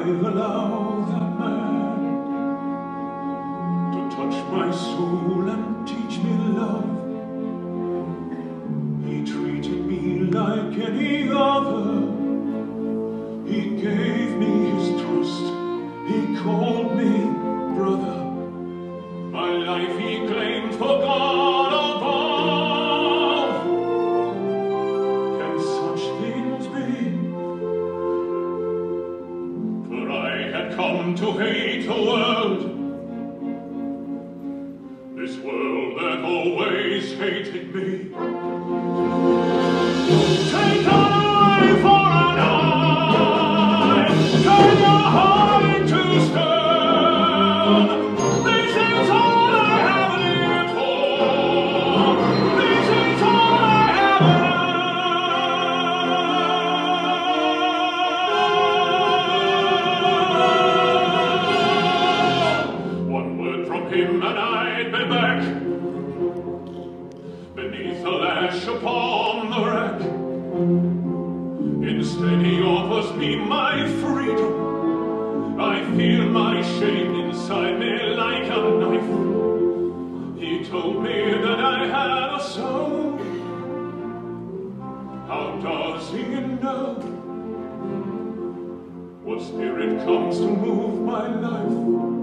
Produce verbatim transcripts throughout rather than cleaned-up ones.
I'll allow that man to touch my soul and teach me love. He treated me like any other. He gave me his trust. He called me brother. My life he claimed for God above. Can such things be? For I had come to hate the world, this world that always hated me. Take an eye for an eye, turn your heart into stone. This is all I have lived for. This is all I have earned. One word from him and I'd be back beneath the lash upon the rack. Instead he offers me my freedom. I feel my shame inside me like a knife. He told me that I had a soul. How does he know what spirit comes to move my life?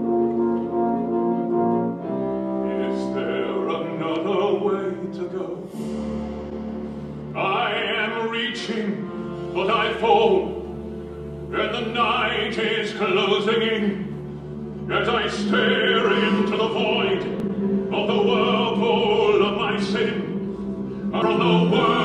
Is there another way to go? I am reaching, but I fall, and the night is closing in, as I stare into the void of the whirlpool of my sin, from the world.